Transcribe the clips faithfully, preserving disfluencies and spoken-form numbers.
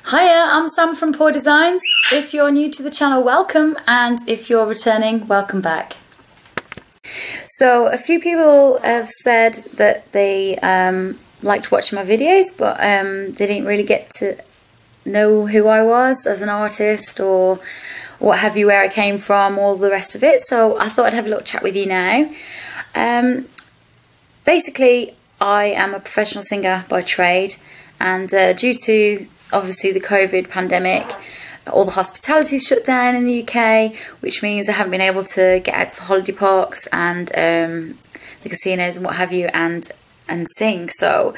Hiya, I'm Sam from Pour Designs. If you're new to the channel, welcome, and if you're returning, welcome back. So a few people have said that they um, liked watching my videos, but um, they didn't really get to know who I was as an artist or what have you, where I came from, all the rest of it. So I thought I'd have a little chat with you now. Um, basically, I am a professional singer by trade, and uh, due to obviously the COVID pandemic, all the hospitality's shut down in the U K, which means I haven't been able to get out to the holiday parks and um, the casinos and what have you and and sing. So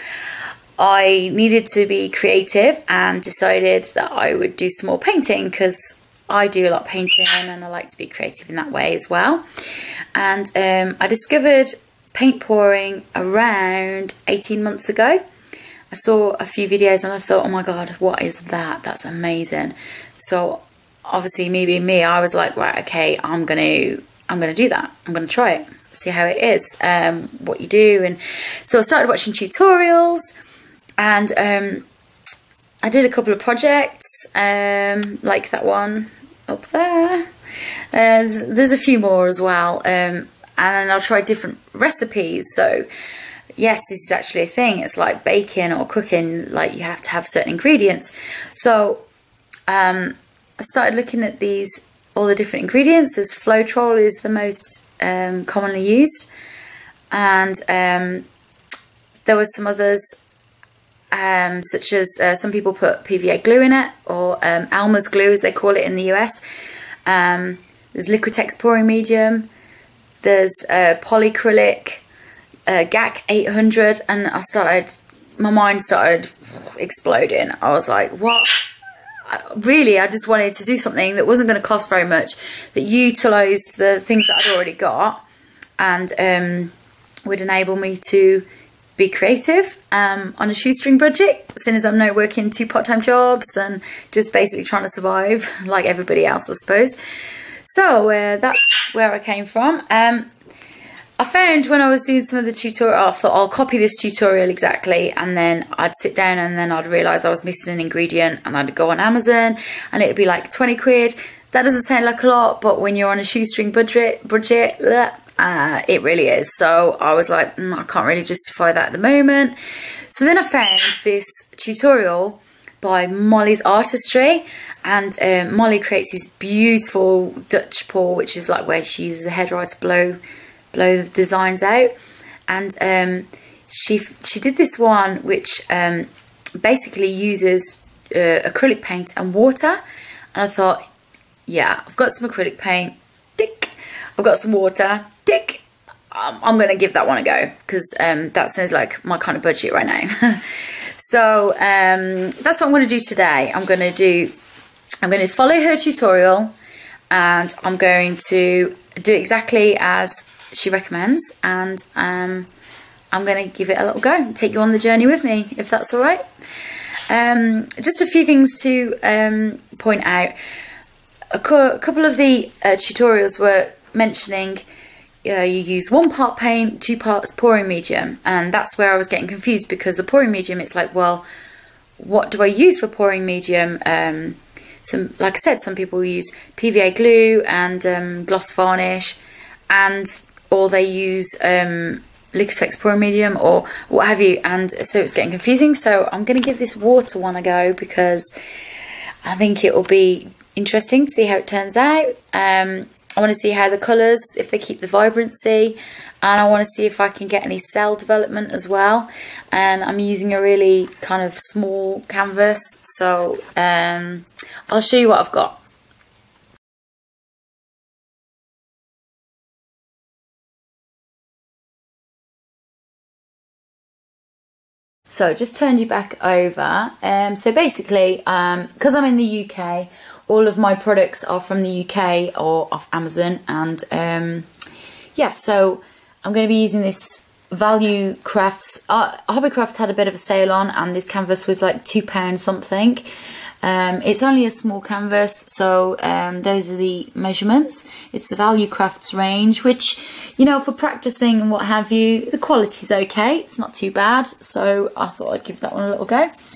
I needed to be creative and decided that I would do some more painting, because I do a lot of painting and I like to be creative in that way as well. And um, I discovered paint pouring around eighteen months ago. I saw a few videos and I thought, oh my god, what is that? That's amazing. So obviously, me being me, I was like, right, okay, I'm gonna I'm gonna do that. I'm gonna try it, see how it is, um, what you do. And so I started watching tutorials, and um, I did a couple of projects, um, like that one up there. Uh, there's, there's a few more as well, um, and then I'll try different recipes. So yes, this is actually a thing. It's like baking or cooking, like you have to have certain ingredients. So um, I started looking at these, all the different ingredients. As Floetrol is the most um, commonly used, and um, there were some others, um, such as uh, some people put P V A glue in it, or um, Elmer's glue as they call it in the U S. Um, there's Liquitex pouring medium, there's uh, polyacrylic, Uh, G A C eight hundred, and I started, my mind started exploding. I was like, what? I, really, I just wanted to do something that wasn't going to cost very much, that utilised the things that I'd already got, and um, would enable me to be creative um, on a shoestring budget, seeing as I'm now working two part-time jobs and just basically trying to survive like everybody else, I suppose. So uh, that's where I came from. Um, I found when I was doing some of the tutorial, I thought I'll copy this tutorial exactly, and then I'd sit down and then I'd realise I was missing an ingredient, and I'd go on Amazon and it'd be like twenty quid. That doesn't sound like a lot, but when you're on a shoestring budget, budget, uh, it really is. So I was like, mm, I can't really justify that at the moment. So then I found this tutorial by Molly's Artistry, and um, Molly creates this beautiful Dutch pour, which is like where she uses a hairdryer to blow blow the designs out. And um, she she did this one which um, basically uses uh, acrylic paint and water, and I thought, yeah, I've got some acrylic paint, tick, I've got some water, tick, um, I'm gonna give that one a go, because um, that sounds like my kind of budget right now. So um, that's what I'm going to do today. I'm going to do I'm going to follow her tutorial, and I'm going to do exactly as she recommends, and um, I'm going to give it a little go and take you on the journey with me, if that's all right. Um, just a few things to um, point out. A, a couple of the uh, tutorials were mentioning uh, you use one part paint, two parts pouring medium, and that's where I was getting confused, because the pouring medium, it's like, well, what do I use for pouring medium? Um, some, like I said, some people use P V A glue and um, gloss varnish, and or they use um, Liquitex pouring medium or what have you, and so it's getting confusing. So I'm going to give this water one a go, because I think it will be interesting to see how it turns out. Um, I want to see how the colours, if they keep the vibrancy, and I want to see if I can get any cell development as well. And I'm using a really kind of small canvas, so um, I'll show you what I've got. So just turned you back over. Um, so basically, because um, I'm in the U K, all of my products are from the U K or off Amazon, and um, yeah, so I'm going to be using this Value Crafts. Uh, Hobbycraft had a bit of a sale on, and this canvas was like two pounds something. Um, it's only a small canvas, so um, those are the measurements. It's the Value Crafts range, which, you know, for practicing and what have you, the quality's okay. It's not too bad, so I thought I'd give that one a little go.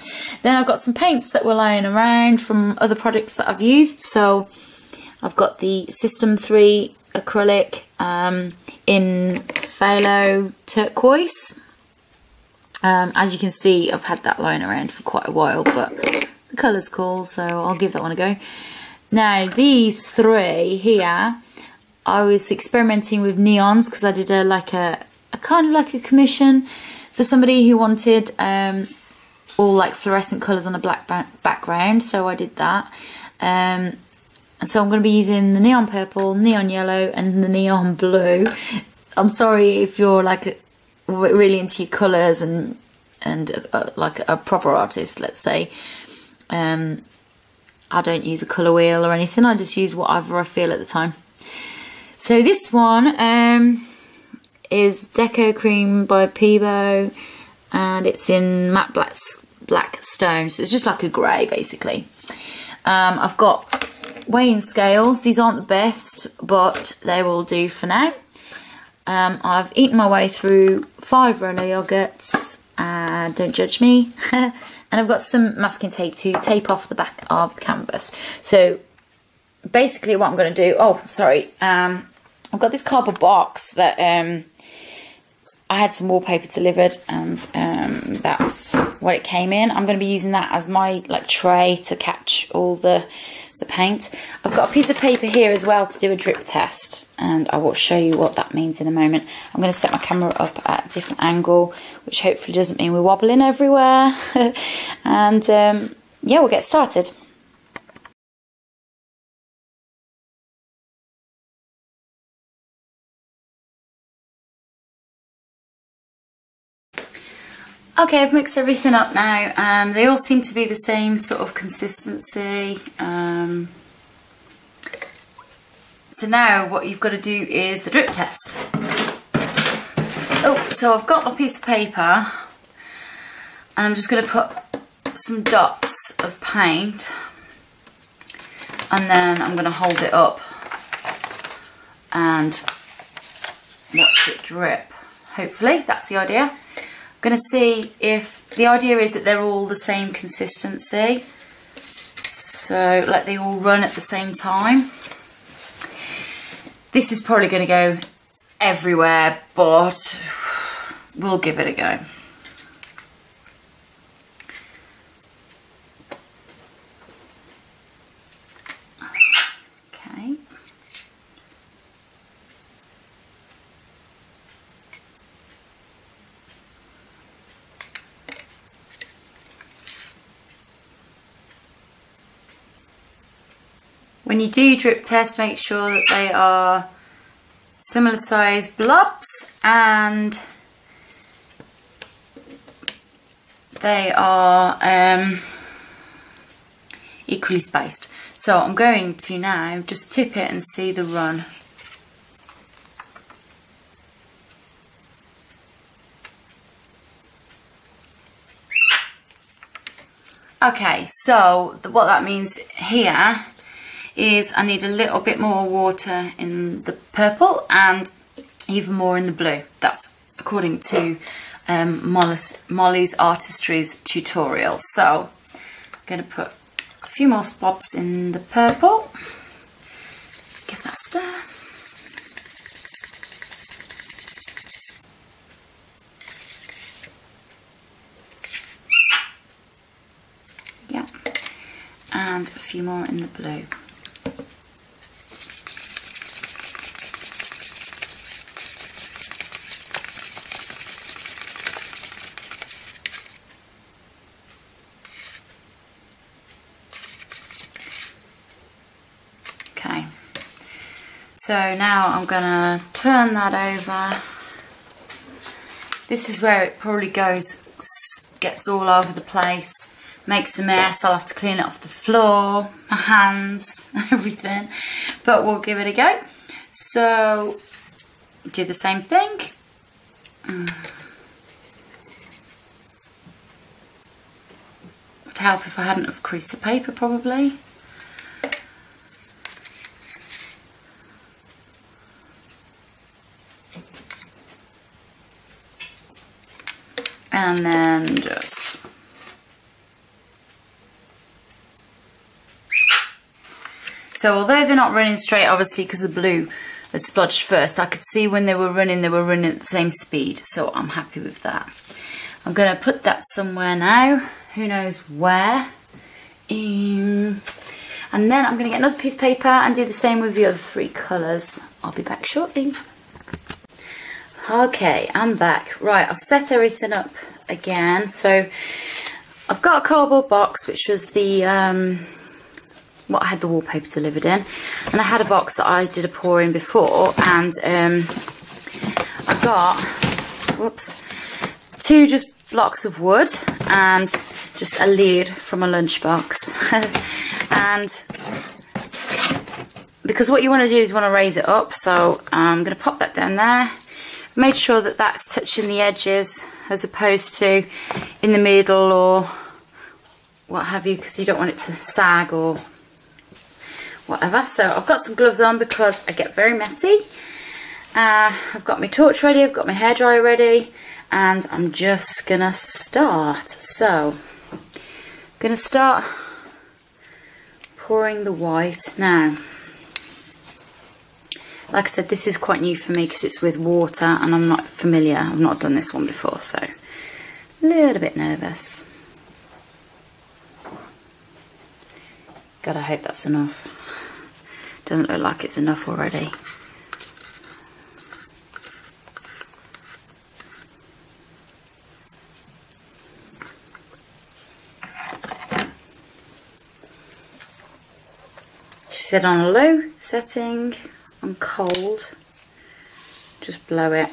Then I've got some paints that were lying around from other products that I've used. So I've got the System three acrylic um, in Phthalo Turquoise. Um, as you can see, I've had that lying around for quite a while, but the colour's cool, so I'll give that one a go. Now, these three here, I was experimenting with neons because I did a like a, a kind of like a commission for somebody who wanted um, all like fluorescent colours on a black ba background, so I did that. Um, and so I'm going to be using the neon purple, neon yellow, and the neon blue. I'm sorry if you're like really into your colours and and uh, like a proper artist, let's say. Um, I don't use a colour wheel or anything. I just use whatever I feel at the time. So this one um, is Deco Creme by Pebeo, and it's in matte black black stone. So it's just like a grey, basically. Um, I've got weighing scales. These aren't the best, but they will do for now. Um, I've eaten my way through five roller yogurts, uh, don't judge me, and I've got some masking tape to tape off the back of the canvas. So basically what I'm going to do, oh sorry, um, I've got this cardboard box that um, I had some wallpaper delivered, and um, that's what it came in. I'm going to be using that as my like tray to catch all the the paint. I've got a piece of paper here as well to do a drip test, and I will show you what that means in a moment. I'm going to set my camera up at a different angle, which hopefully doesn't mean we're wobbling everywhere. And um, yeah, we'll get started. Okay, I've mixed everything up now. Um, they all seem to be the same sort of consistency. Um, so now what you've got to do is the drip test. Oh, so I've got my piece of paper, and I'm just going to put some dots of paint, and then I'm going to hold it up and watch it drip. Hopefully, that's the idea. Going to see if the idea is that they're all the same consistency, so like they all run at the same time. This is probably going to go everywhere, but we'll give it a go. Okay. When you do your drip test, make sure that they are similar size blobs and they are um, equally spaced. So I'm going to now just tip it and see the run. Okay, so what that means here is I need a little bit more water in the purple and even more in the blue. That's according to um, Molly's, Molly's Artistry's tutorial. So I'm going to put a few more spots in the purple. Give that a stir. Yeah, and a few more in the blue. So now I'm gonna turn that over. This is where it probably goes, gets all over the place, makes a mess. I'll have to clean it off the floor, my hands, everything. But we'll give it a go. So do the same thing. Would help if I hadn't have creased the paper probably. And then just So although they're not running straight, obviously because the blue had splodged first, I could see when they were running, they were running at the same speed. So I'm happy with that. I'm going to put that somewhere now. Who knows where. Um, and then I'm going to get another piece of paper and do the same with the other three colours. I'll be back shortly. Okay, I'm back. Right, I've set everything up again. So I've got a cardboard box, which was the um, what I had the wallpaper delivered in, and I had a box that I did a pour in before, and um, I got whoops two just blocks of wood and just a lid from a lunchbox. And because what you want to do is you want to raise it up, so I'm going to pop that down there. Made sure that that's touching the edges as opposed to in the middle or what have you, because you don't want it to sag or whatever. So I've got some gloves on because I get very messy. Uh, I've got my torch ready, I've got my hairdryer ready, and I'm just gonna start. So I'm gonna start pouring the white now. Like I said, this is quite new for me because it's with water and I'm not familiar. I've not done this one before, so a little bit nervous. God, I hope that's enough. Doesn't look like it's enough already. Set on a low setting. On cold, just blow it.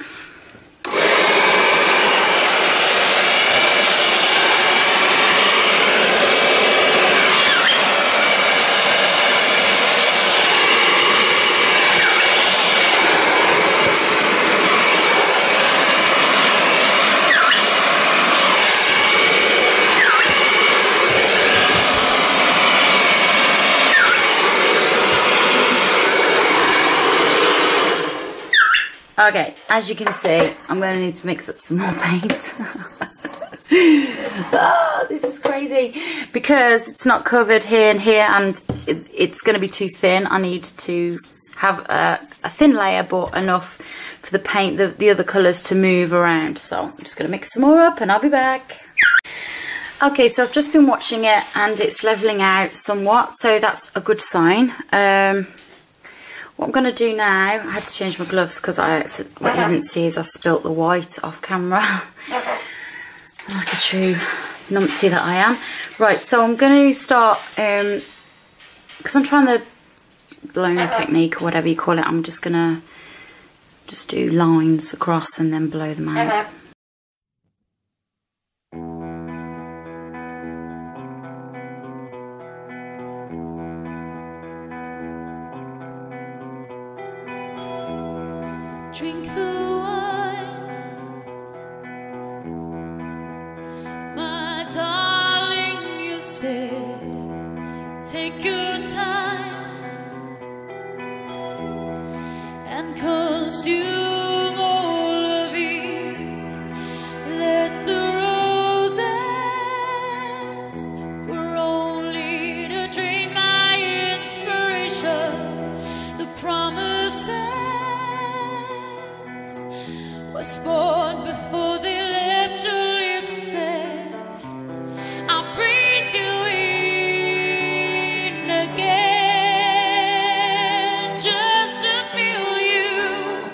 Okay, as you can see, I'm going to need to mix up some more paint. Oh, this is crazy. Because it's not covered here and here, and it, it's going to be too thin. I need to have a, a thin layer, but enough for the paint, the, the other colours to move around. So I'm just going to mix some more up and I'll be back. Okay, so I've just been watching it and it's levelling out somewhat, so that's a good sign. Um... What I'm going to do now, I had to change my gloves because I what you didn't see is I spilt the white off camera. Like a true numpty that I am. Right, so I'm going to start, um, because I'm trying the blown technique or whatever you call it, I'm just going to just do lines across and then blow them out. Drink the wine, my darling, you said, take your time and consume all of it. Let the roses were only to drain my inspiration, the promises was born before they left your lips said, I'll breathe you in again, just to feel you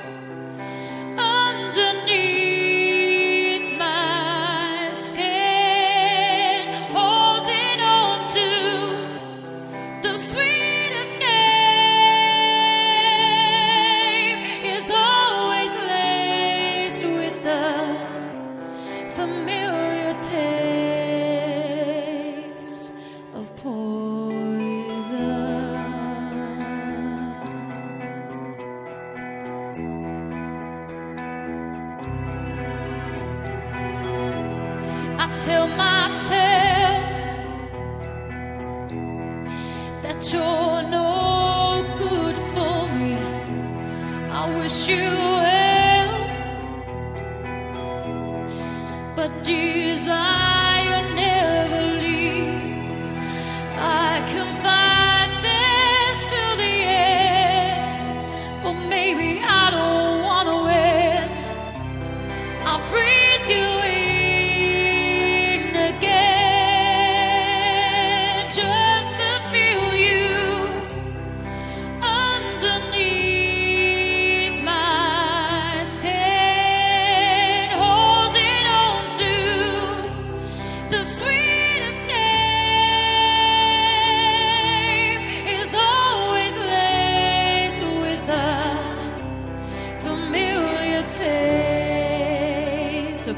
underneath my skin, holding on to the sweet escape is always laced with the familiar taste of poison. I tell myself that you're no good for me. I wish you well, but desire never leaves. I confide this to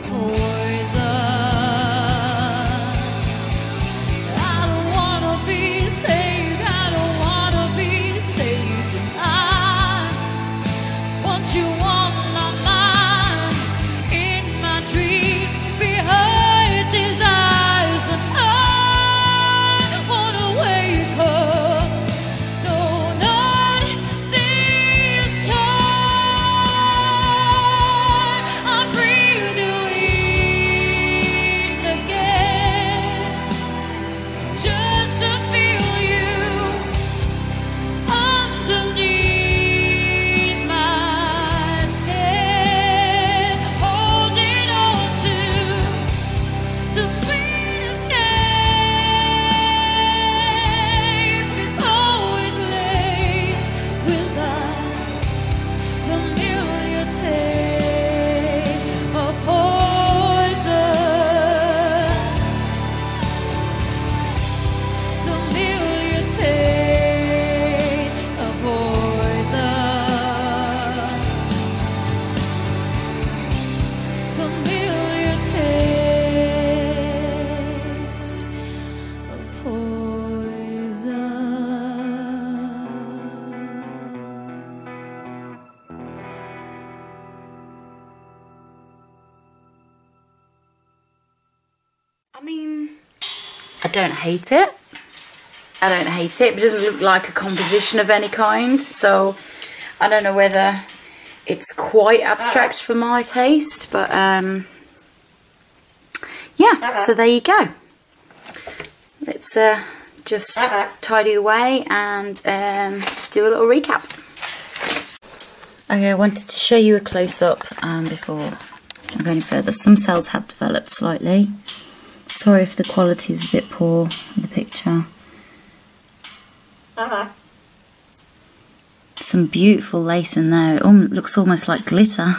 I mean, I don't hate it. I don't hate it. It doesn't look like a composition of any kind. So I don't know whether it's quite abstract for my taste, but um, yeah. So there you go. Let's uh, just tidy away and um, do a little recap. Okay, I wanted to show you a close-up um, before I go any further. Some cells have developed slightly. Sorry if the quality is a bit poor in the picture. Uh-huh. Some beautiful lace in there. It um, looks almost like glitter.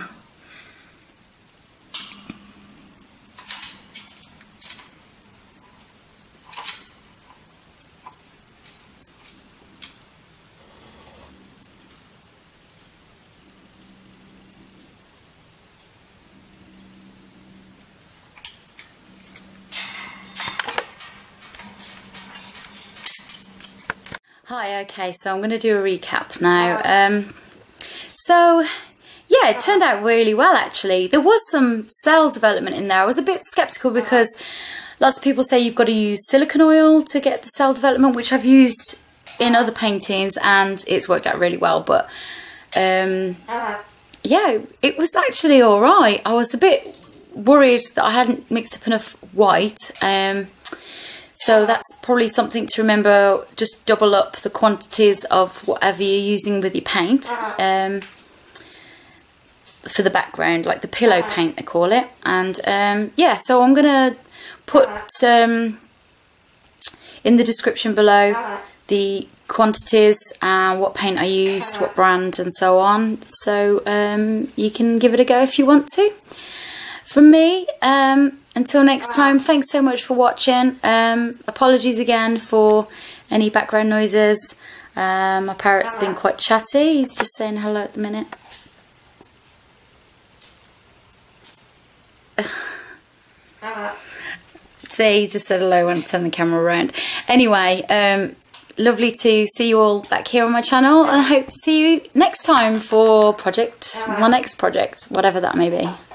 Hi, okay, so I'm going to do a recap now. Um, so, yeah, it turned out really well, actually. There was some cell development in there. I was a bit sceptical because lots of people say you've got to use silicone oil to get the cell development, which I've used in other paintings, and it's worked out really well. But, um, yeah, it was actually all right. I was a bit worried that I hadn't mixed up enough white. Um, So that's probably something to remember. Just double up the quantities of whatever you're using with your paint um, for the background, like the pillow paint they call it. And um, yeah, so I'm going to put um, in the description below the quantities and what paint I used, what brand and so on. So um, you can give it a go if you want to. From me, um, until next time, thanks so much for watching. Um, apologies again for any background noises. Um, my parrot's been quite chatty. He's just saying hello at the minute. See, he just said hello when I turned the camera around. Anyway, um, lovely to see you all back here on my channel, and I hope to see you next time for project, my next project, whatever that may be.